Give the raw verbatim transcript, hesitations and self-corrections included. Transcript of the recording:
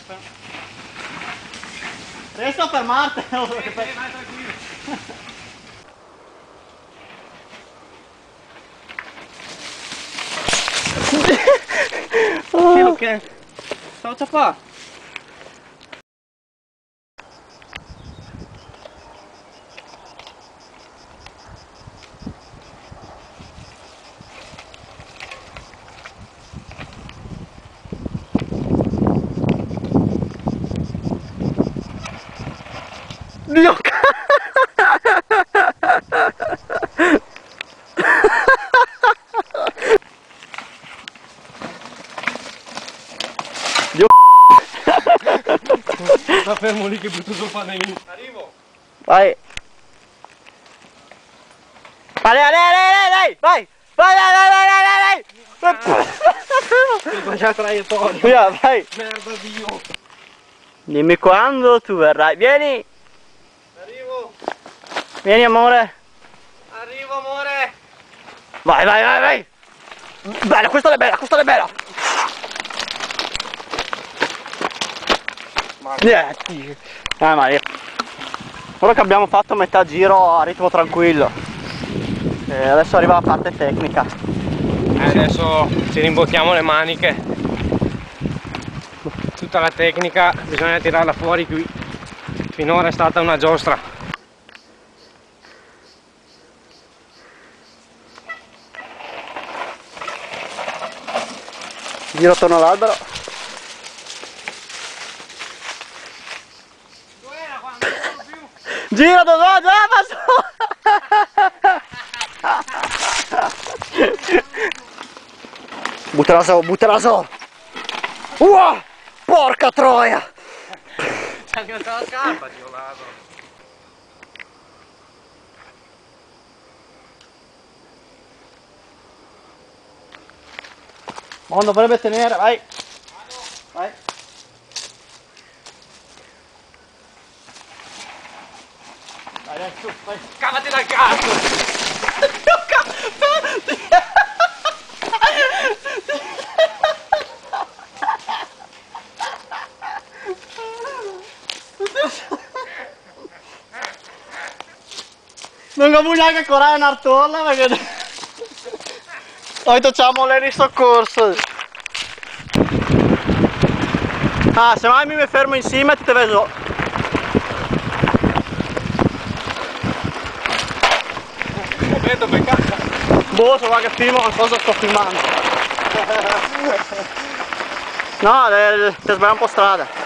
Riesco a fermarti? Sì, sì, vai tranquillo. Oh. Che ciao ciao. Dio Dio Sta fermo lì che butto sul pannellino. Arrivo. Vai. Vai, vai, vai, vai, vai, vai, vai, vai, vai, vai. Sbagliato traiettoria. Via, vai. Merda Dio. Dimmi quando tu verrai. Vieni. Arrivo. Vieni amore. Arrivo amore. Vai, vai, vai, vai. Bella, questa è bella, questa è bella. Niente. Eh, ma ora che abbiamo fatto metà giro a ritmo tranquillo, e adesso arriva la parte tecnica. Eh, adesso ci rimbocchiamo le maniche. Tutta la tecnica bisogna tirarla fuori qui. Finora è stata una giostra. Giro attorno all'albero. Giro dove va, dove Buttala su, buttala su. Uah, porca troia. C'è anche la scarpa, Dio ladro. Non dovrebbe tenere, vai. Vai. Vai, dai, su, vai. Cavati dal cazzo! Non capisco neanche correre una torla perché poi facciamo le risoccorso. Ah, se mai mi fermo insieme ti te vedo. Vedo beccato. Boh, se va che filmo qualcosa sto filmando. No, ti sbaglio un po' strada.